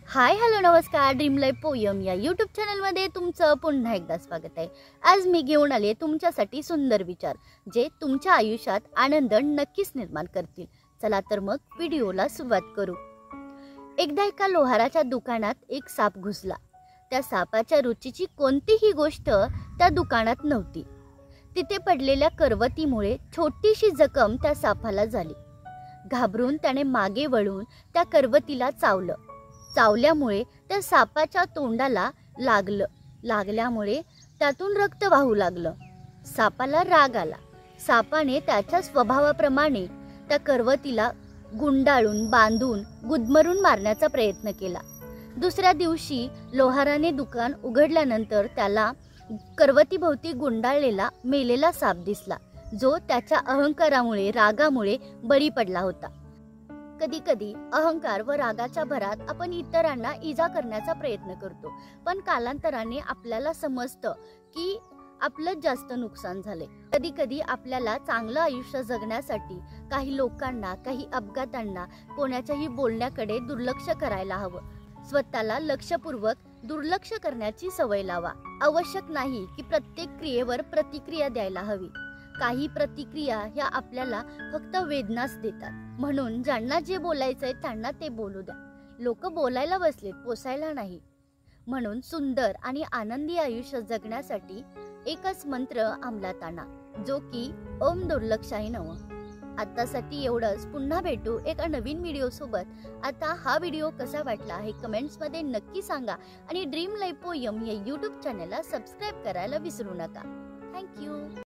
हाय hello नमस्कार, dream life poem या YouTube चॅनलमध्ये तुमचं पुन्हा एकदा स्वागत आहे। आज मी घेऊन आले तुमच्यासाठी सुंदर विचार जे तुमच्या आयुष्यात आनंद नक्कीच निर्माण करतील। चला तर मग व्हिडिओला सुरुवात करू। एकदा एका लोहाराच्या दुकानात एक साप घुसला। त्या सापाच्या रुचीची कोणतीही गोष्ट त्या दुकानात नव्हती। तिथे पडलेल्या करवतीमुळे छोटीशी जखम त्या सापाला झाली। घाबरून त्याने मागे वळून त्या करवतीला चावलं। चावल्यामुळे त्या सापाच्या तोंडाला लागल्यामुळे त्यातून रक्त वाहू लागलं। सापाला राग आला। सापाने त्याच्या स्वभावाप्रमाणे त्या करवतीला गुंडाळून बांधून गुदमरून मारण्याचा प्रयत्न केला। दुसऱ्या दिवशी लोहाराने दुकान उघडल्यानंतर त्याला करवतीभोवती गुंडाळलेला मेलेला साप दिसला, जो त्याच्या अहंकारामुळे रागामुळे बळी पडला होता। कधी कधी अहंकार व रागाच्या भरात आपण इतरांना इजा करण्याचा प्रयत्न करतो, पण कालांतराने आपल्याला समजतं की आपलं जास्त नुकसान झाले। कधी कधी आपल्याला चांगलं आयुष्य जगण्यासाठी काही लोकांना, काही अपघातांना, कोणाच्याही बोलण्याकडे दुर्लक्ष करायला हवं। स्वतःला लक्षपूर्वक दुर्लक्ष करण्याची सवय लावा। आवश्यक नाही की प्रत्येक क्रियेवर प्रतिक्रिया द्यायला हवी। काही प्रतिक्रिया ह्या आपल्याला फक्त वेदनाच देतात। म्हणून ज्यांना जे बोलायचंय त्यांना ते बोलू द्या। लोक बोलायला बसलेत, पोसायला नाही। म्हणून सुंदर आणि आनंदी आयुष्य जगण्यासाठी एकच मंत्र अंमलात आणा, जो की ओम दुर्लक्षाय नमः। आतासाठी एवढंच। पुन्हा भेटू एका नवीन व्हिडिओ सोबत। आता हा व्हिडिओ कसा वाटला हे कमेंट्स मध्ये नक्की सांगा आणि ड्रीम लाईफ पोयम या यूट्यूब चॅनलला सबस्क्राईब करायला विसरू नका। थँक्यू।